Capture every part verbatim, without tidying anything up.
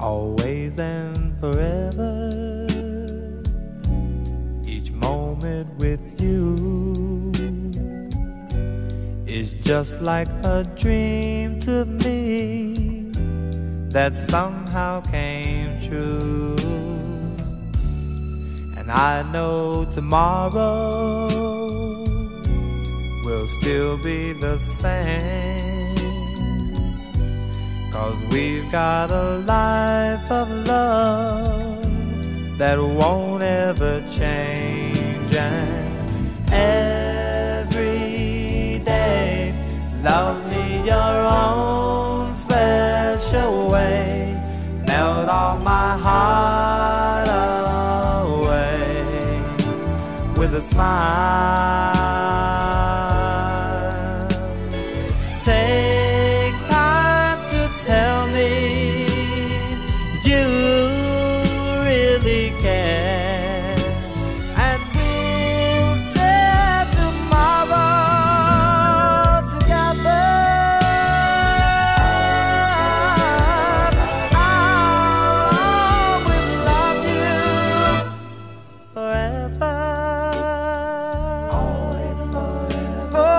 always and forever. Each moment with you is just like a dream to me that somehow came true. And I know tomorrow will still be the same, 'cause we've got a life of love that won't ever change. And every day, love me your own special way, melt all my heart away with a smile. Take time to tell me you really care, and we'll share tomorrow together. I'll always love you forever. Always forever.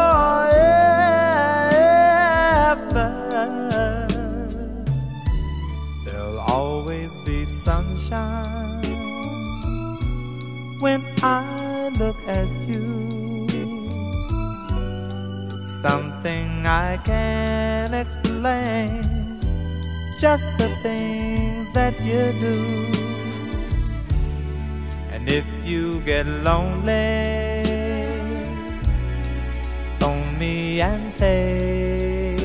Forever. There'll always be sunshine when I look at you. It's something I can't explain, just the things that you do. And if you get lonely, phone me and take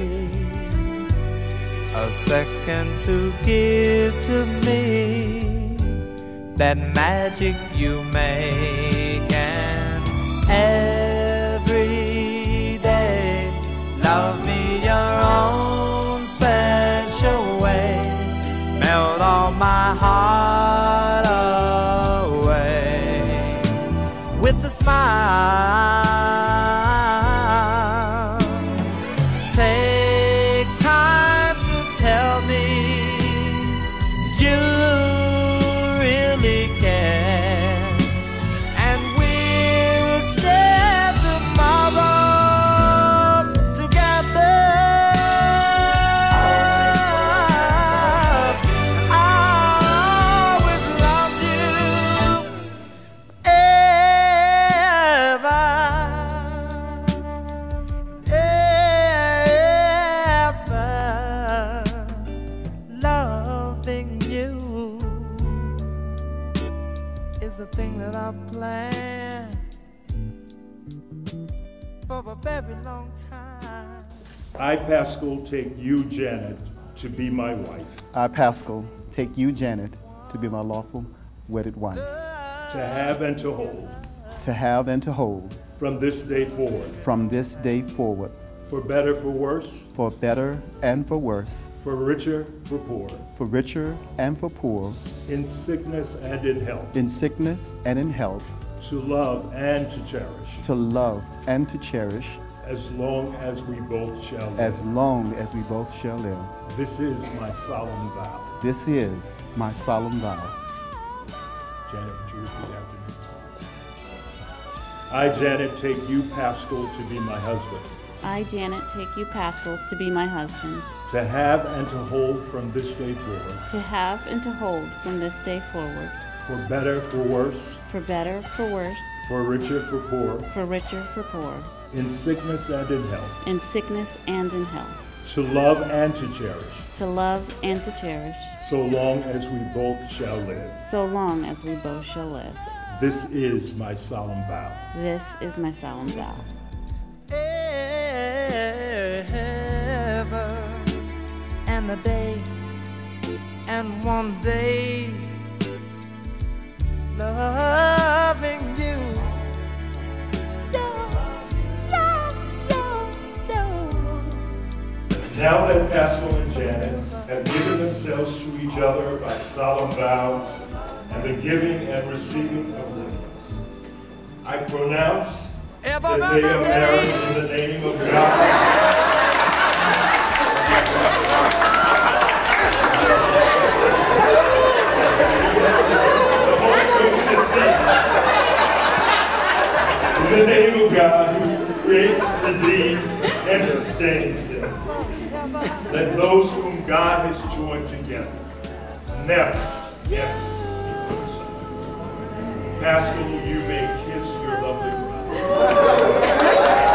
a second to give to me that magic you make. And every day, love me your own special way, melt all my heart away with a smile. Take time to tell me you really care, and we'll share tomorrow together. I'll always love you ever, ever. Loving you is the thing that I've planned for a very long time. I, Pascal, take you, Janet, to be my wife, I, Pascal, take you, Janet, to be my lawful wedded wife, to have and to hold, to have and to hold from this day forward, from this day forward, for better, for worse, for better and for worse, for richer, for poor, for richer and for poor, in sickness and in health, in sickness and in health, to love and to cherish, to love and to cherish, as long as we both shall live. as long as we both shall live. This is my solemn vow. This is my solemn vow. Janet, would you repeat after me? I, Janet, take you, Pascal, to be my husband, I, Janet, take you, Pascal, to be my husband, to have and to hold from this day forward, to have and to hold from this day forward, for better, for worse, for better, for worse, for richer, for poor, for richer, for poor, in sickness and in health, in sickness and in health, to love and to cherish, to love and to cherish, so long as we both shall live. so long as we both shall live. This is my solemn vow. This is my solemn vow. Ever and a day and one day, loving you. Now that Pascal and Janet have given themselves to each other by solemn vows and the giving and receiving of rings, I pronounce that they are married in the name of God. In the name of God, who creates, redeems, and sustains them, let those whom God has joined together never, never be put aside. Pascal, you may kiss your lovely bride.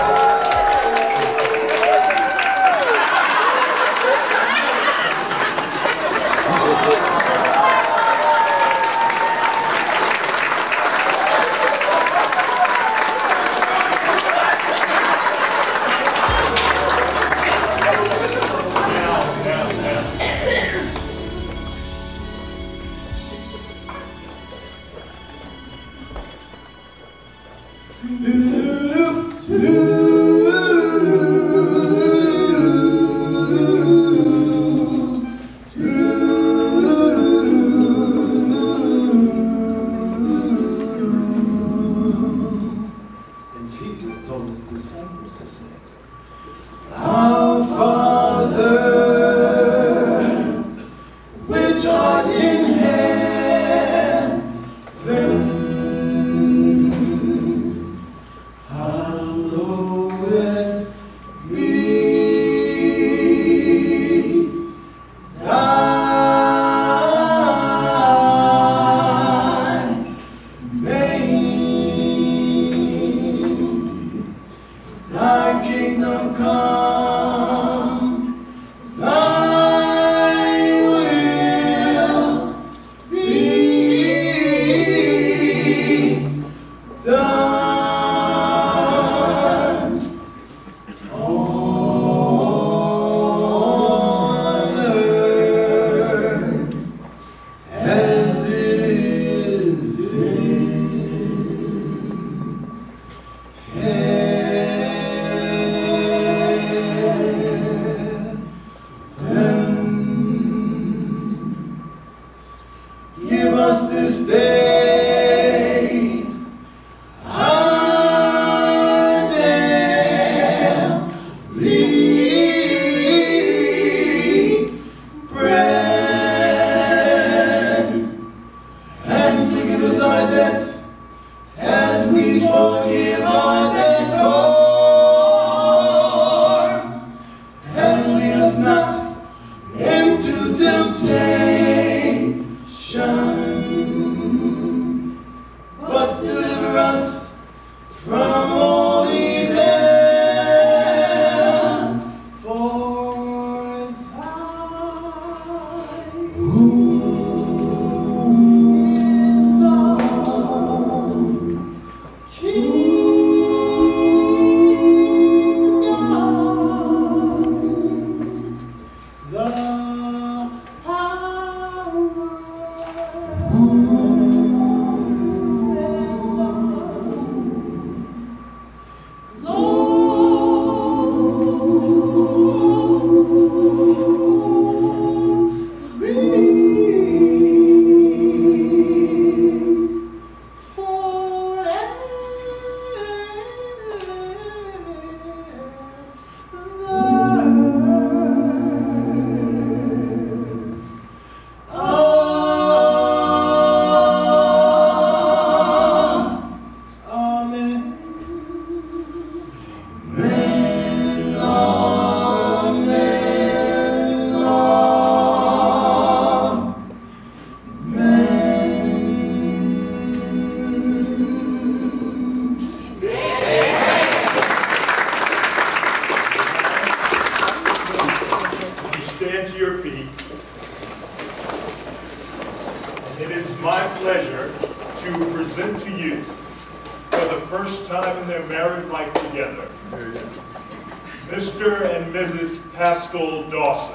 Mister and Missus Pascal Dawson.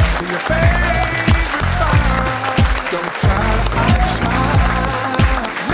Favorite spot. Don't try to hide your smile.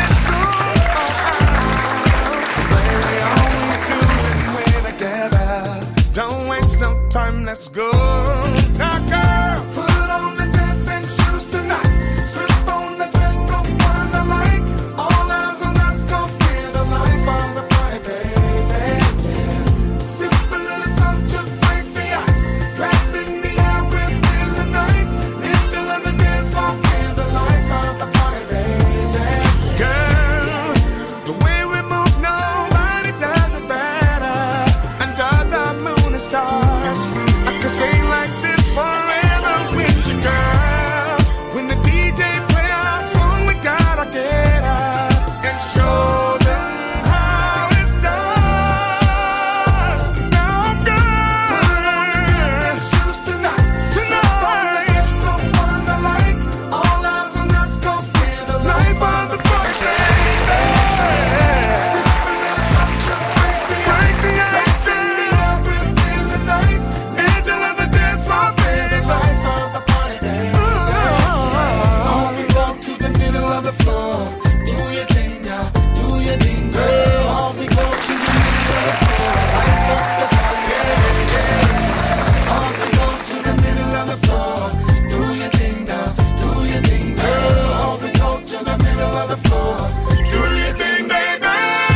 time, let's go. Now, girl, put on the dancing shoes tonight. Slip on the dress, don't find the light. All eyes on us, 'cause we're the life of the party, baby. Sip a little something to break the ice. Glass in the air, we're feeling nice. Middle of the dance floor, we're the life of the party, baby. Girl, the way we move, nobody does it better. Under the moon and stars, I could stay like this forever with you, girl. When the D J play our song, we gotta get up and show them how it's done. Now, girl, put on the dancing shoes tonight. Tonight, it's the one I like. All eyes on us, 'cause we're the life of the party, baby. Sip a little something to break the ice. Dance in the air, we're feeling nice. Middle of the dance floor, baby. Life of the party, baby. On we go to the middle of the floor. Do your thing now, do your thing, girl. On we go to the middle of the floor. Life of the party, yeah. On we go to the middle of the floor. Do your thing now, do your thing, girl. On we go to the middle of the floor. Do your thing, baby.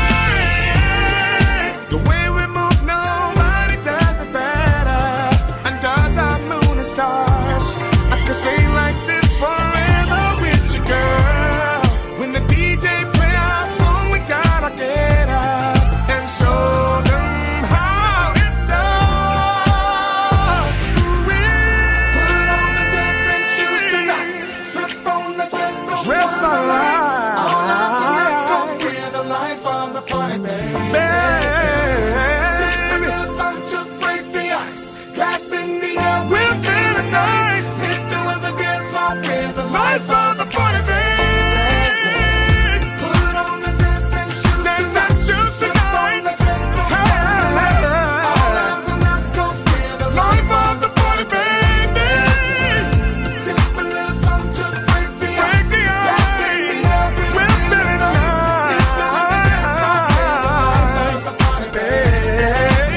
The way we move, nobody does it better. Under the moon and stars, I could stay like this forever with you, girl. When the D J play our song, we gotta get up and show them how it's done. Ooh-wee. Put on the dancing shoes tonight. Slip on the dress, don't dress alright. All eyes on us, 'cause we're the life of the party, baby. Sip a little something to break the ice. Glass in the air, we're feeling nice. Middle of the dance floor, we're the life of the party, baby. Put on the dancing shoes tonight. Slip on the dress, don't find the light. All eyes on us, 'cause we're the life of the party, baby. Sip a little something to break the ice. Glass in the air, we're feeling nice. Middle of the dance floor, we're the life of the party, baby.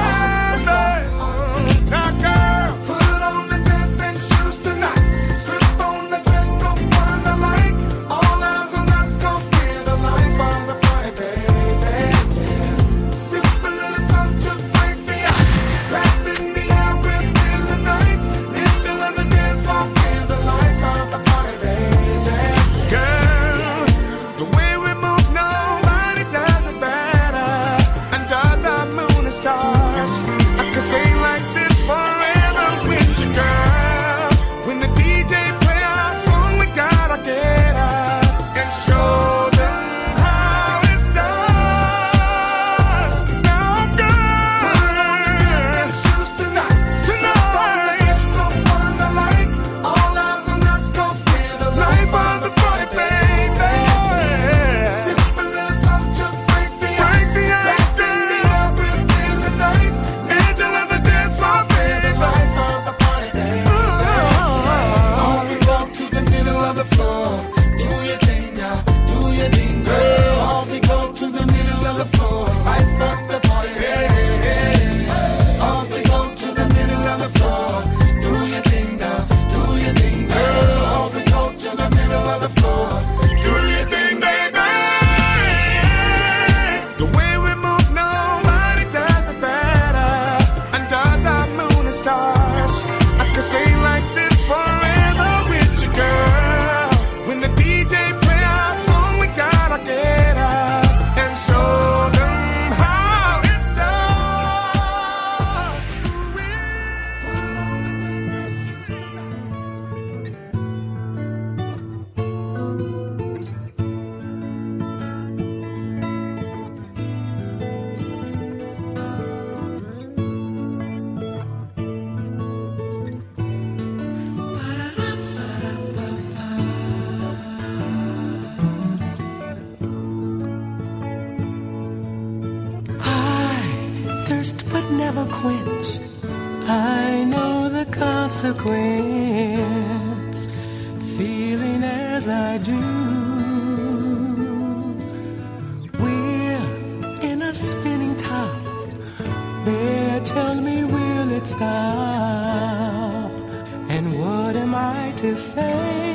Now, girl, put on the dancing shoes tonight. Slip on the dress, don't find the light. All eyes on us, 'cause we're the life of the party, baby. Sip a little something to break the ice. Glass in the air, we're feeling nice. Middle of the dance floor, we're the life of the party, baby. Girl, the way we move, nobody does it better. Under the moon and stars, I could stay like this forever with you, girl. When the D J play our song, we gotta get up and show them how it's done. Now, girl, put on the dancing shoes tonight. Tonight, it's the one I like. All eyes on us, 'cause we're the life of the party, baby. Sip a little something to break the ice. Glass in the air, we're feeling nice. Middle of the dance floor, baby. Life of the party, baby. On we go to the middle of the floor. Do your thing now, do your thing, girl. On we go to the middle of the floor. Life of the party, yeah. On we go to the middle of the floor. Do your thing now, do your thing, girl. On we go to the middle of the floor. Do your thing, baby. The way we move, nobody does it better. Under the moon and stars, I could stay like this forever with you, girl. When the D J play our song, we gotta get up and show them how it's done. thirst but never quench. I know the consequence, feeling as I do. We're in a spinning top, where tell me we'll it stop? And what am I to say?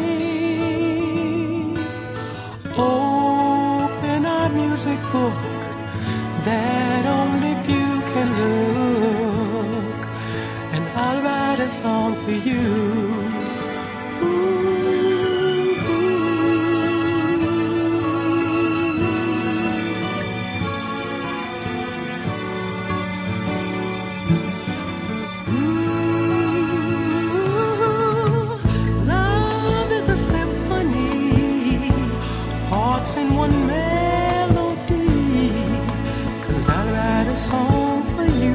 Open our music book that only few can look, and I'll write a song for you. In one melody, 'cause I'll write a song for you.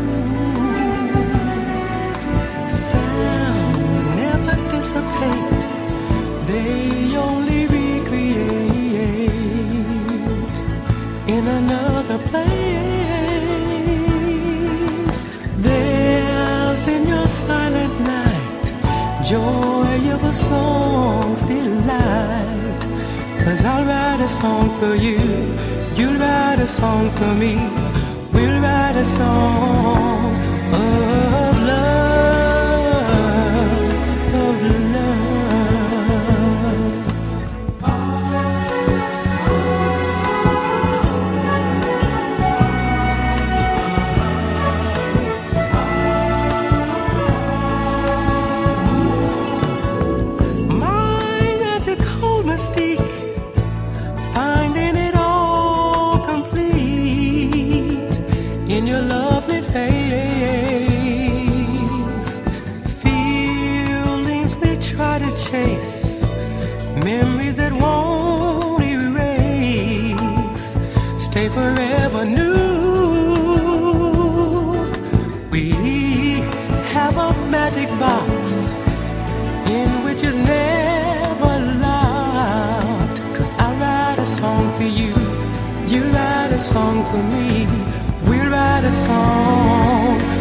Sounds never dissipate, they only recreate in another place. There's in your silent night joy of a song's delight. 'Cause I'll write a song for you, you'll write a song for me. We'll write a song of love, of love. My magical mystique, finding it all complete in your lovely face. Feelings we try to chase, memories that won't erase, stay forever new. We have a magic box in which is never locked. 'Cause I write a song for you, you write a song for me. We'll write a song